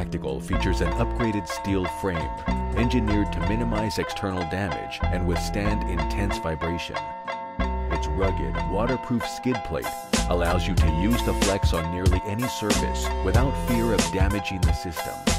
Practical features an upgraded steel frame, engineered to minimize external damage and withstand intense vibration. Its rugged, waterproof skid plate allows you to use the Flex on nearly any surface without fear of damaging the system.